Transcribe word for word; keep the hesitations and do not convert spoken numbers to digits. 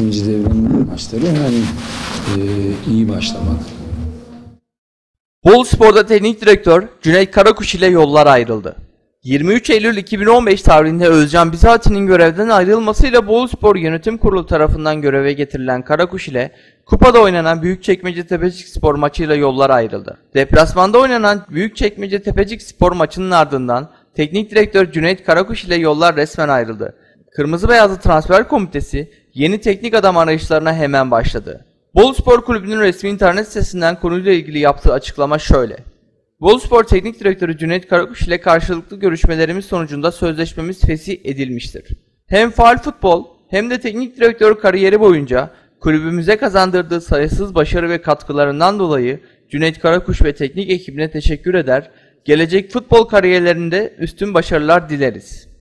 ikinci devrenin maçları hemen e, iyi başlamak. Boluspor'da teknik direktör Cüneyt Karakuş ile yollar ayrıldı. yirmi üç Eylül iki bin on beş tarihinde Özcan Bizati'nin görevden ayrılmasıyla Boluspor Yönetim Kurulu tarafından göreve getirilen Karakuş ile kupada oynanan Büyükçekmece Tepecikspor maçıyla yollar ayrıldı. Deplasmanda oynanan Büyükçekmece Tepecikspor maçının ardından teknik direktör Cüneyt Karakuş ile yollar resmen ayrıldı. Kırmızı Beyazlı Transfer Komitesi yeni teknik adam arayışlarına hemen başladı. Boluspor Kulübü'nün resmi internet sitesinden konuyla ilgili yaptığı açıklama şöyle: Boluspor Teknik Direktörü Cüneyt Karakuş ile karşılıklı görüşmelerimiz sonucunda sözleşmemiz fesih edilmiştir. Hem faal futbol hem de teknik direktör kariyeri boyunca kulübümüze kazandırdığı sayısız başarı ve katkılarından dolayı Cüneyt Karakuş ve teknik ekibine teşekkür eder, gelecek futbol kariyerlerinde üstün başarılar dileriz.